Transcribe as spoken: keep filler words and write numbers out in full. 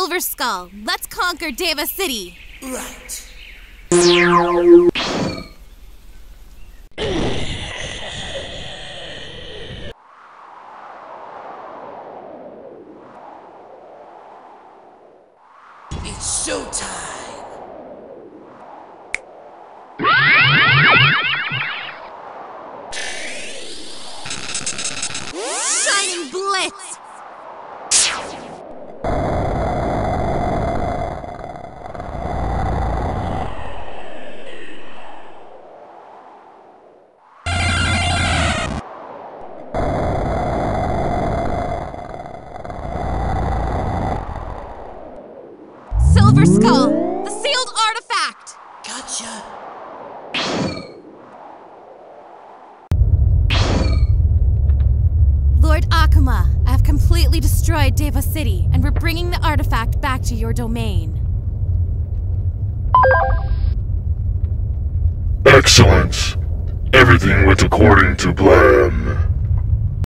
Silver Skull, let's conquer Deva City! Right. It's showtime! Shining Blitz! Silver Skull, the sealed artifact! Gotcha! Lord Akuma, I have completely destroyed Deva City, and we're bringing the artifact back to your domain. Excellent. Everything went according to plan.